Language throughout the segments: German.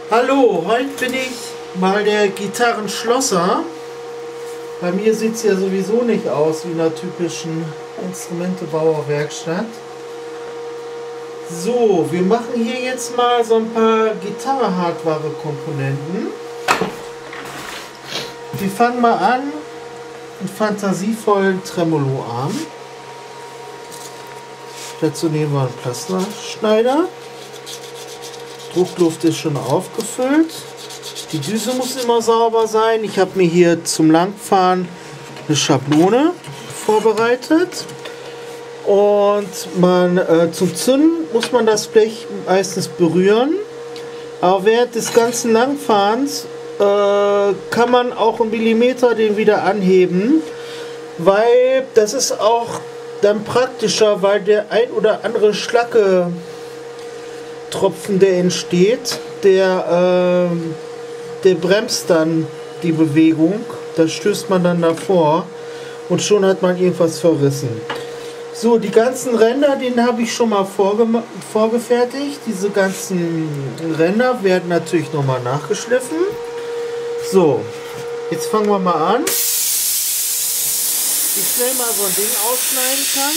Hallo, heute bin ich mal der Gitarrenschlosser. Bei mir sieht es ja sowieso nicht aus wie in einer typischen Instrumentebauerwerkstatt. So, wir machen hier jetzt mal so ein paar Gitarre-Hardware-Komponenten. Wir fangen mal an mit fantasievollen Tremolo-Arm. Dazu nehmen wir einen Plasmaschneider. Druckluft ist schon aufgefüllt. Die Düse muss immer sauber sein. Ich habe mir hier zum Langfahren eine Schablone vorbereitet. Und zum Zünden muss man das Blech meistens berühren. Aber während des ganzen Langfahrens kann man auch einen Millimeter den wieder anheben, weil das ist auch dann praktischer, weil der ein oder andere Schlacke Tropfen, der entsteht, der bremst dann die Bewegung, da stößt man dann davor und schon hat man irgendwas verrissen. So, die ganzen Ränder, den habe ich schon mal vorgefertigt. Diese ganzen Ränder werden natürlich nochmal nachgeschliffen. So, jetzt fangen wir mal an. Wie schnell man so ein Ding ausschneiden kann.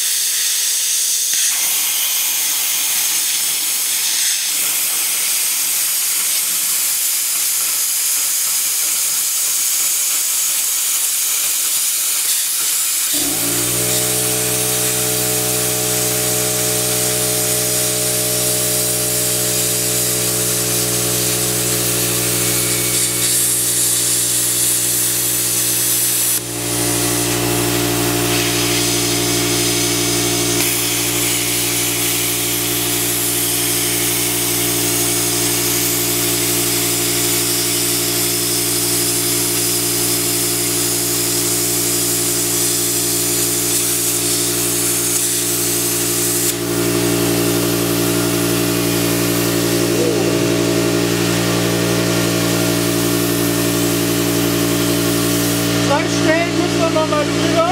Mal drüber.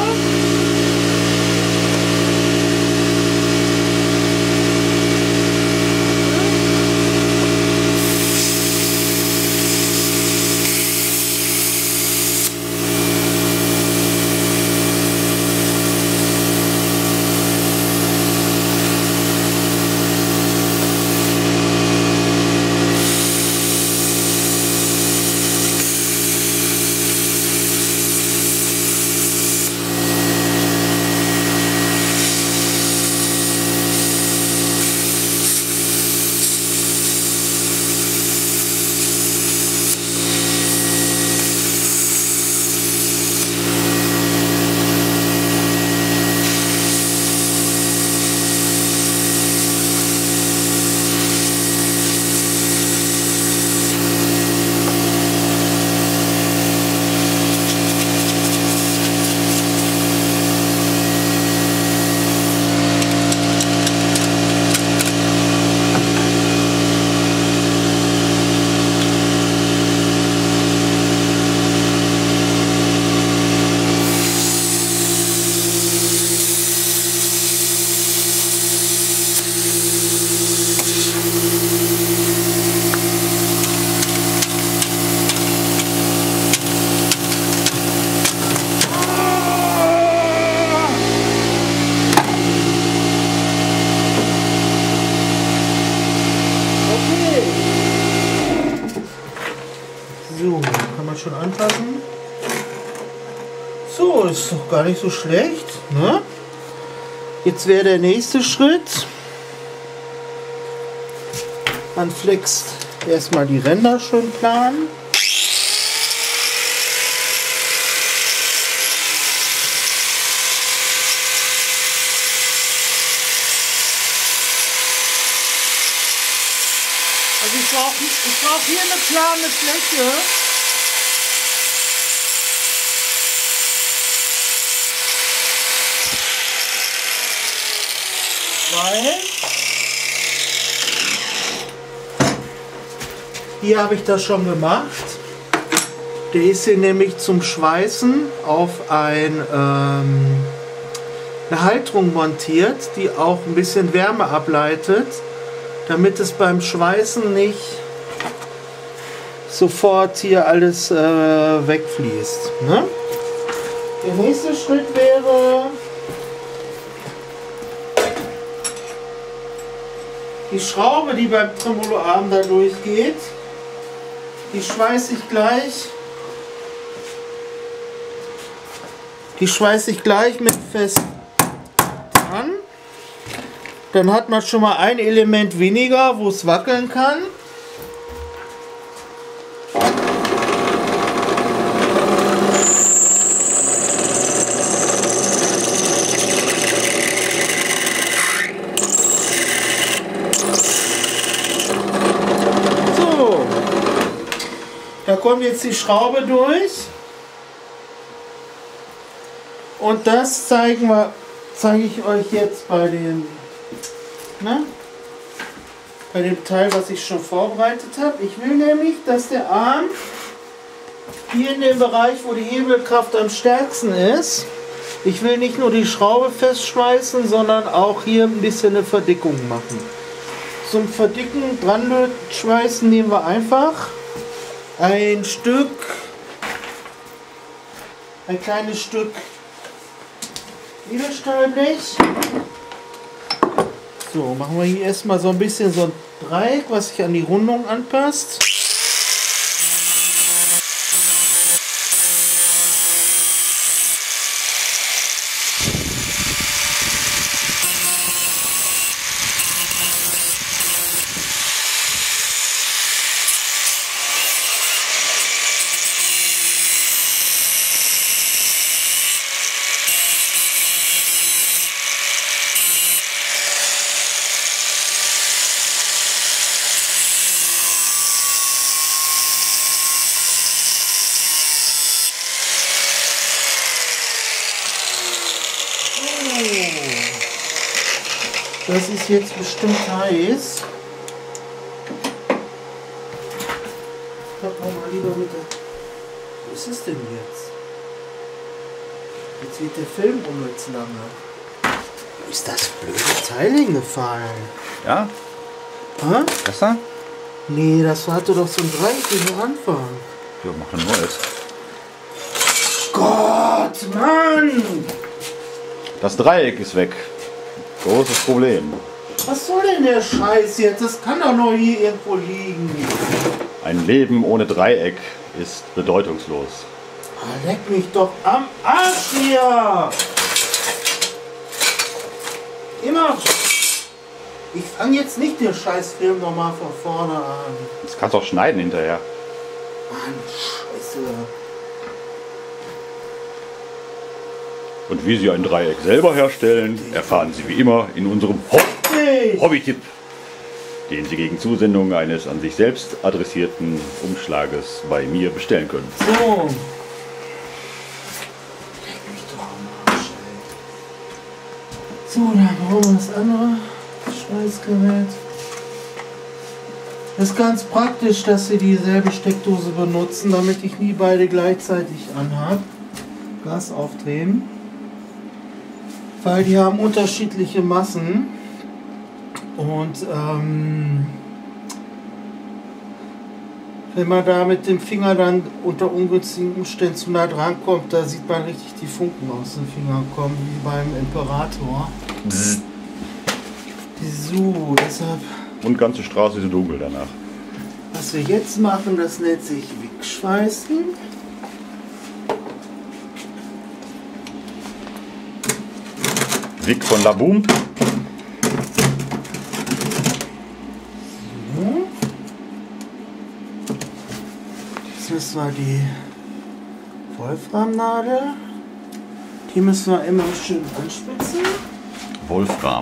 So, kann man schon anfassen. So, ist doch gar nicht so schlecht, ne? Jetzt wäre der nächste Schritt. Man flext erstmal die Ränder schön plan. Also ich brauch hier eine plane Fläche. Weil hier habe ich das schon gemacht. Der ist hier nämlich zum Schweißen auf eine Halterung montiert, die auch ein bisschen Wärme ableitet, damit es beim Schweißen nicht sofort hier alles wegfließt. Ne? Der nächste Schritt wäre, die Schraube, die beim Tremoloarm da durchgeht, die schweiße ich gleich. Die schweiße ich gleich mit fest an. Dann hat man schon mal ein Element weniger, wo es wackeln kann. So, da kommt jetzt die Schraube durch. Und das zeige ich euch jetzt bei dem, bei dem Teil, was ich schon vorbereitet habe. Ich will nämlich, dass der Arm hier in dem Bereich, wo die Hebelkraft am stärksten ist, ich will nicht nur die Schraube festschweißen, sondern auch hier ein bisschen eine Verdickung machen. Zum Verdicken, dran schweißen nehmen wir einfach ein kleines Stück Edelstahlblech. So, machen wir hier erstmal so ein bisschen so ein Dreieck, was sich an die Rundung anpasst. Das ist jetzt bestimmt heiß. Packen wir mal lieber mit der... Was ist es denn jetzt? Jetzt wird der Film unnütz lange. Wo ist das blöde Teil hingefallen? Ja? Hä? Besser? Nee, das hatte doch so ein dreieckiger Anfang. Ja, mach ein neues. Gott, Mann! Das Dreieck ist weg. Großes Problem. Was soll denn der Scheiß jetzt? Das kann doch nur hier irgendwo liegen. Ein Leben ohne Dreieck ist bedeutungslos. Ah, leck mich doch am Arsch hier! Immer... Ich fange jetzt nicht den Scheißfilm nochmal von vorne an. Das kannst du auch schneiden hinterher. Mann, Scheiße. Und wie Sie ein Dreieck selber herstellen, erfahren Sie wie immer in unserem Hobby-Tipp, den Sie gegen Zusendung eines an sich selbst adressierten Umschlages bei mir bestellen können. So. Leck mich doch am Arsch, ey. So, dann brauchen wir das andere Schweißgerät. Das ist ganz praktisch, dass Sie dieselbe Steckdose benutzen, damit ich nie beide gleichzeitig anhabe. Gas aufdrehen. Weil die haben unterschiedliche Massen und wenn man da mit dem Finger dann unter ungünstigen Umständen zu nah dran kommt, da sieht man richtig die Funken aus den Fingern kommen, wie beim Imperator. So, deshalb... Und ganze Straße ist dunkel danach. Was wir jetzt machen, das nennt sich Wegschweißen. Wick von Laboom. So. Jetzt müssen wir die Wolframnadel, die müssen wir immer schön anspitzen. Wolfram.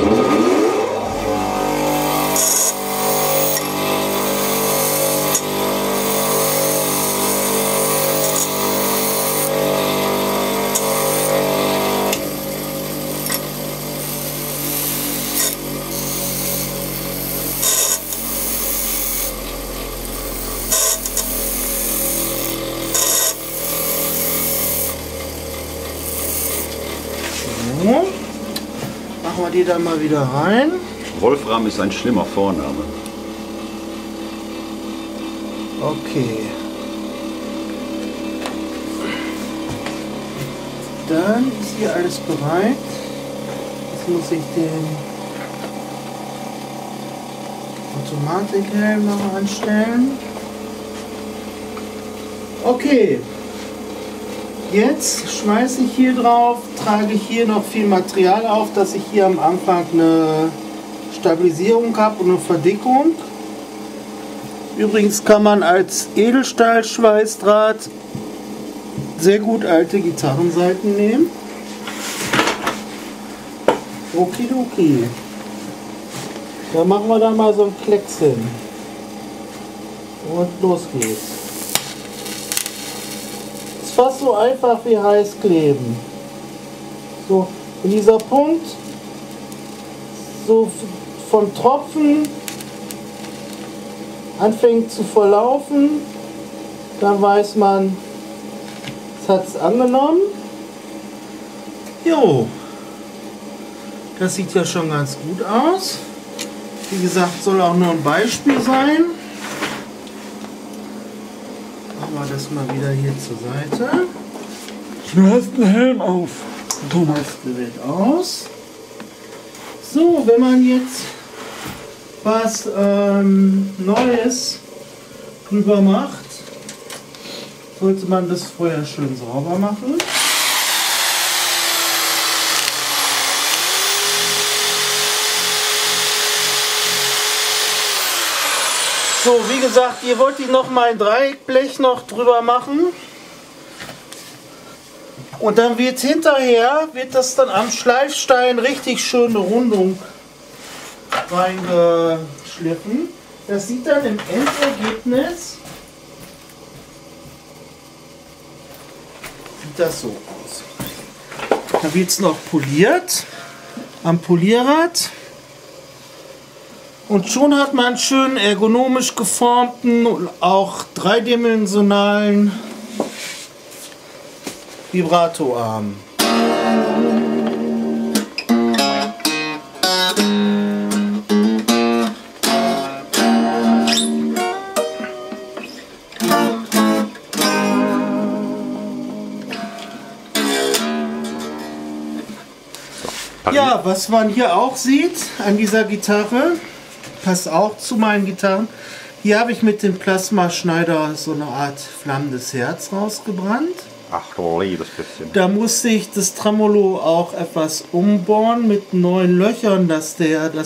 Machen wir die dann mal wieder rein. Wolfram ist ein schlimmer Vorname. Okay. Dann ist hier alles bereit. Jetzt muss ich den Automatikhelm noch anstellen. Okay. Jetzt schmeiße ich hier drauf, trage ich hier noch viel Material auf, dass ich hier am Anfang eine Stabilisierung habe und eine Verdickung. Übrigens kann man als Edelstahlschweißdraht sehr gut alte Gitarrensaiten nehmen. Okidoki. Da machen wir dann mal so einen Klecks hin. Und los geht's. Ist fast so einfach wie heiß kleben. So, wenn dieser Punkt so vom Tropfen anfängt zu verlaufen, dann weiß man, es hat es angenommen. Jo, das sieht ja schon ganz gut aus. Wie gesagt, soll auch nur ein Beispiel sein. Machen wir das mal wieder hier zur Seite. Du hast einen Helm auf, Thomas. Das Gerät aus. So, wenn man jetzt was Neues drüber macht, sollte man das vorher schön sauber machen. So, wie gesagt, ihr wollt die noch mal ein Dreieckblech noch drüber machen. Und dann wird hinterher, das dann am Schleifstein richtig schöne Rundung reingeschliffen. Das sieht dann im Endergebnis sieht das so aus. Da wird es noch poliert am Polierrad. Und schon hat man einen schön ergonomisch geformten und auch dreidimensionalen Vibratoarm. Ja, was man hier auch sieht an dieser Gitarre, passt auch zu meinen Gitarren. Hier habe ich mit dem Plasmaschneider so eine Art flammendes Herz rausgebrannt. Ach du liebes bisschen. Da musste ich das Tremolo auch etwas umbohren mit neuen Löchern, dass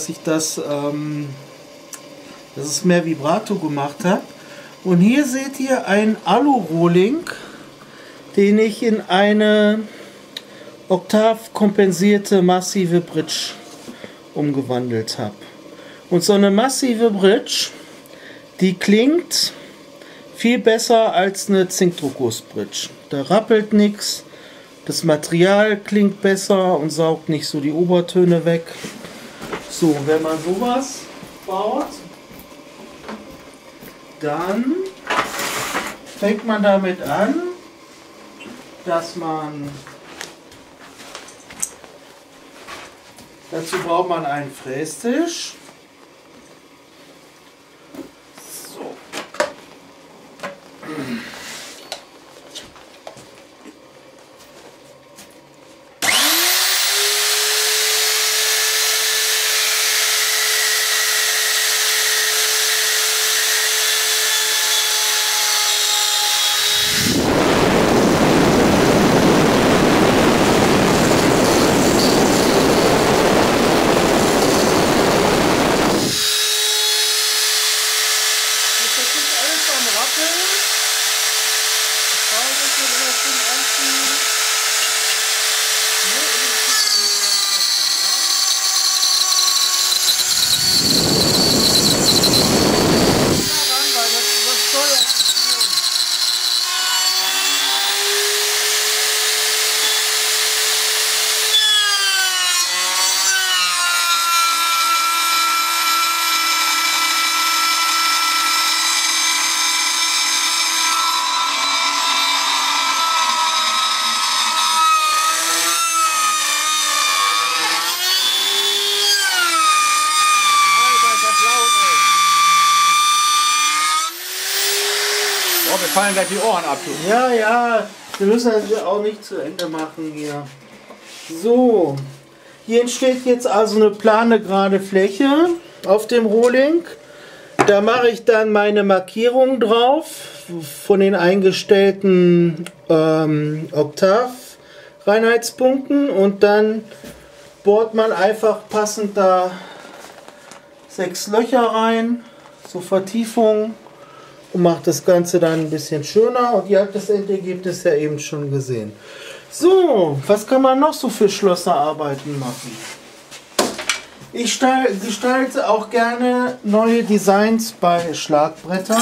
es mehr Vibrato gemacht hat. Und hier seht ihr einen Alu-Rohling, den ich in eine oktavkompensierte massive Bridge umgewandelt habe. Und so eine massive Bridge, die klingt viel besser als eine Zinkdruckguss-Bridge. Da rappelt nichts, das Material klingt besser und saugt nicht so die Obertöne weg. So, wenn man sowas baut, dann fängt man damit an, dass man dazu braucht man einen Frästisch. So. mir fallen gleich die Ohren ab. Ja, ja, wir müssen das auch nicht zu Ende machen hier. So, hier entsteht jetzt also eine plane gerade Fläche auf dem Rohling. Da mache ich dann meine Markierung drauf von den eingestellten Oktav-Reinheitspunkten und dann bohrt man einfach passend da 6 Löcher rein, so Vertiefung, und macht das Ganze dann ein bisschen schöner. Und ihr habt das Endergebnis ja eben schon gesehen. So, was kann man noch so für Schlosserarbeiten machen? Ich gestalte auch neue Designs bei Schlagbrettern.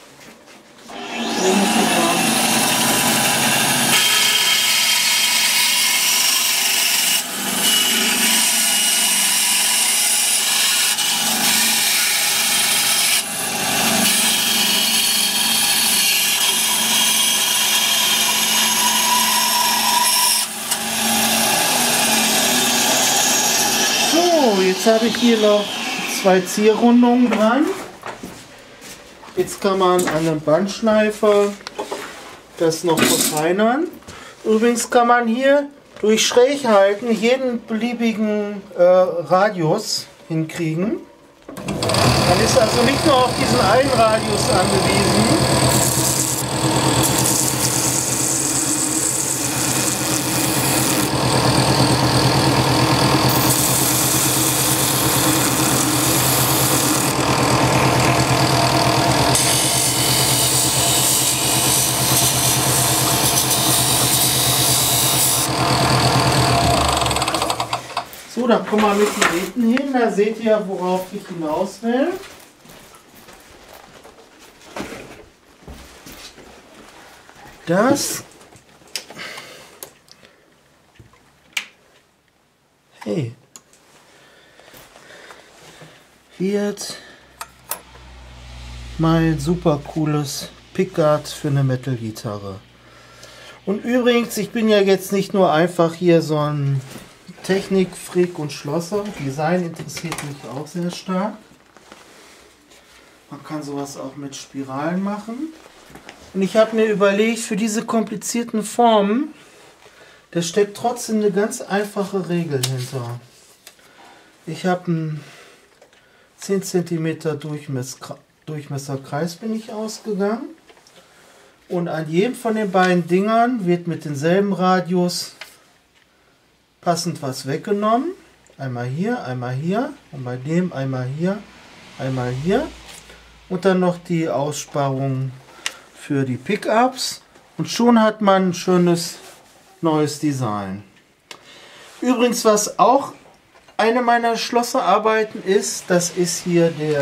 Jetzt habe ich hier noch 2 Zierrundungen dran. Jetzt kann man an einem Bandschleifer das noch verfeinern. Übrigens kann man hier durch Schräghalten jeden beliebigen Radius hinkriegen. Man ist also nicht nur auf diesen einen Radius angewiesen. So, dann kommen wir mit den Drähten hin. Da seht ihr, worauf ich hinaus will. Das wird mein super cooles Pickguard für eine Metal-Gitarre. Und übrigens, ich bin ja jetzt nicht nur einfach hier so ein Technik-Freak und Schlosser. Design interessiert mich auch sehr stark. Man kann sowas auch mit Spiralen machen. Und ich habe mir überlegt, für diese komplizierten Formen, da steckt trotzdem eine ganz einfache Regel hinter. Ich habe einen 10 cm Durchmesserkreis bin ich ausgegangen. Und an jedem von den beiden Dingern wird mit demselben Radius passend was weggenommen. Einmal hier und bei dem einmal hier. Und dann noch die Aussparung für die Pickups. Und schon hat man ein schönes neues Design. Übrigens, was auch eine meiner Schlosserarbeiten ist, das ist hier der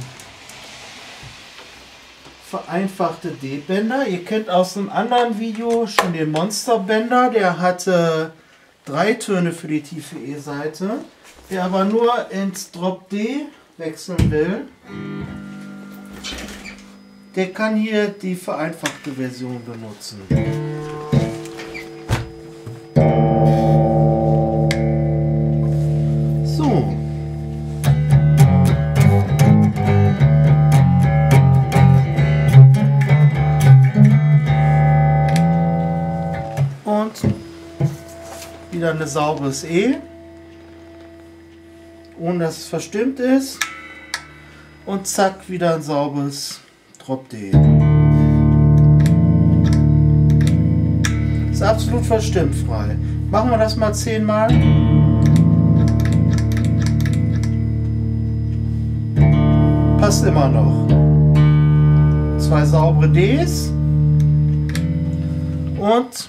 vereinfachte D-Bänder. Ihr kennt aus einem anderen Video schon den Monster-Bänder, der hatte 3 Töne für die tiefe E-Seite. Wer aber nur ins Drop D wechseln will, der kann hier die vereinfachte Version benutzen. So. Und wieder ein sauberes E, ohne dass es verstimmt ist. Und zack, wieder ein sauberes Drop D. Ist absolut verstimmfrei. Machen wir das mal 10 Mal. Passt immer noch. 2 saubere Ds und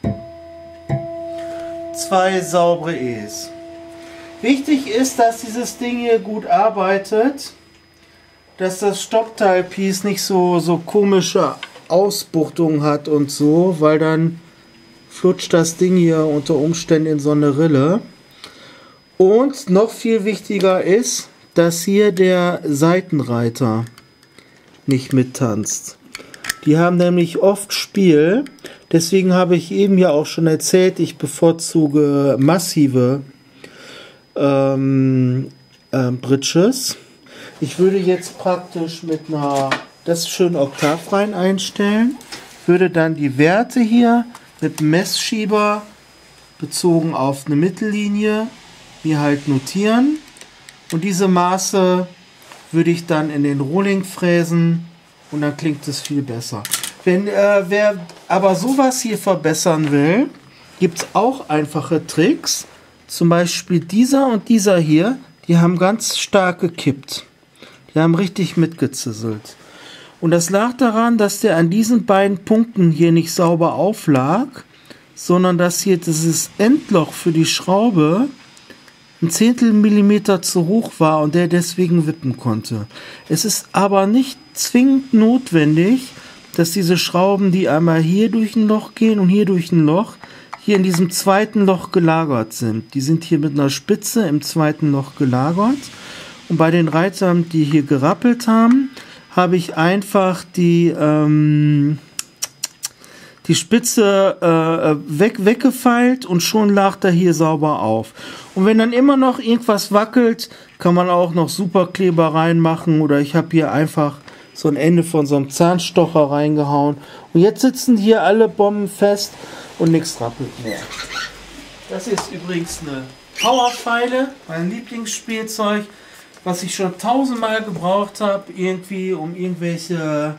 2 saubere E's. Wichtig ist, dass dieses Ding hier gut arbeitet, dass das Stoppteilpiece nicht so komische Ausbuchtungen hat und so, weil dann flutscht das Ding hier unter Umständen in so eine Rille. Und noch viel wichtiger ist, dass hier der Seitenreiter nicht mittanzt. Die haben nämlich oft Spiel. Deswegen habe ich eben ja auch schon erzählt, ich bevorzuge massive Bridges. Ich würde jetzt praktisch mit einer das schön oktavrein einstellen, würde dann die Werte hier mit dem Messschieber bezogen auf eine Mittellinie mir halt notieren. Und diese Maße würde ich dann in den Rohling fräsen und dann klingt es viel besser. Wer aber sowas hier verbessern will, gibt es auch einfache Tricks. Zum Beispiel dieser und dieser hier, die haben ganz stark gekippt. Die haben richtig mitgezisselt. Und das lag daran, dass der an diesen beiden Punkten hier nicht sauber auflag, sondern dass hier dieses Endloch für die Schraube ein Zehntel Millimeter zu hoch war und der deswegen wippen konnte. Es ist aber nicht zwingend notwendig, dass diese Schrauben, die einmal hier durch ein Loch gehen und hier durch ein Loch, hier in diesem zweiten Loch gelagert sind. Die sind hier mit einer Spitze im zweiten Loch gelagert. Und bei den Reitern, die hier gerappelt haben, habe ich einfach die Spitze weggefeilt und schon lag der hier sauber auf. Und wenn dann immer noch irgendwas wackelt, kann man auch noch Superkleber reinmachen oder ich habe hier einfach so ein Ende von so einem Zahnstocher reingehauen. Und jetzt sitzen hier alle Bomben fest und nichts rappelt mehr. Das ist übrigens eine Powerfeile, mein Lieblingsspielzeug, was ich schon 1000-mal gebraucht habe, irgendwie um irgendwelche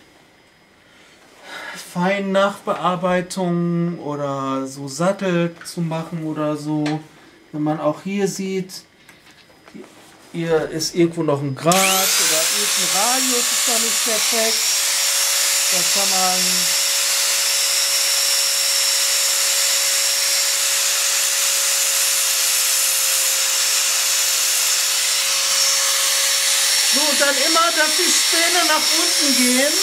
feinen Nachbearbeitungen oder so Sattel zu machen oder so. Wenn man auch hier sieht, hier ist irgendwo noch ein Grad oder irgendein Radius ist da nicht perfekt. Da kann man so, und dann immer, dass die Späne nach unten gehen.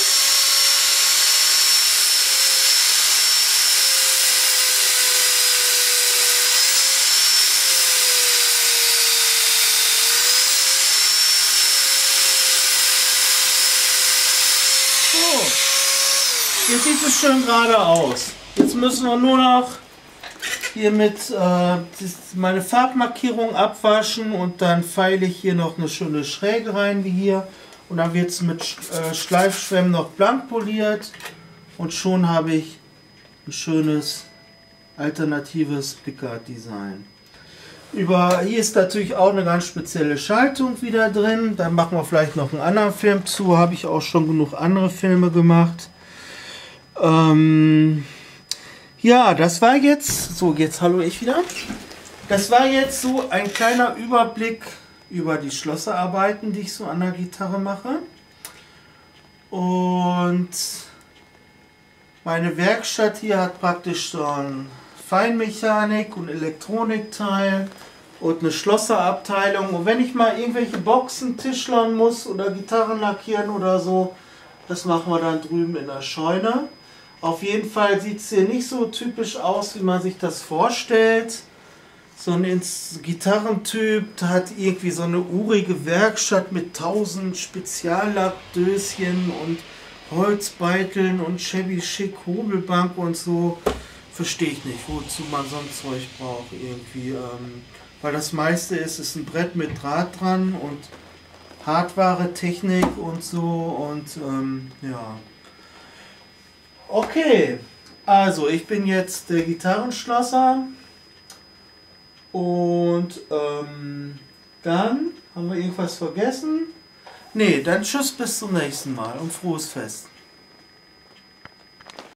So, jetzt sieht es schön gerade aus. Jetzt müssen wir nur noch hier mit meine Farbmarkierung abwaschen und dann feile ich hier noch eine schöne Schräge rein wie hier und dann wird es mit Schleifschwämmen noch blank poliert und schon habe ich ein schönes alternatives Pickard-Design. Hier ist natürlich auch eine ganz spezielle Schaltung wieder drin, da machen wir vielleicht noch einen anderen Film zu, habe ich auch schon genug andere Filme gemacht. Ja, das war jetzt, so jetzt hallo ich wieder. Das war jetzt so ein kleiner Überblick über die Schlosserarbeiten, die ich so an der Gitarre mache. Und meine Werkstatt hier hat praktisch so ein Feinmechanik- und Elektronikteil und eine Schlosserabteilung. Und wenn ich mal irgendwelche Boxen tischlern muss oder Gitarren lackieren oder so, das machen wir dann drüben in der Scheune. Auf jeden Fall sieht es hier nicht so typisch aus, wie man sich das vorstellt. So ein Gitarrentyp hat irgendwie so eine urige Werkstatt mit 1000 Speziallackdöschen und Holzbeiteln und shabby schick Hobelbank und so. Verstehe ich nicht, wozu man so ein Zeug braucht irgendwie. Weil das meiste ist ein Brett mit Draht dran und Hardware, Technik und so und ja. Okay, also ich bin jetzt der Gitarrenschlosser und dann haben wir irgendwas vergessen. Ne, dann tschüss bis zum nächsten Mal und frohes Fest.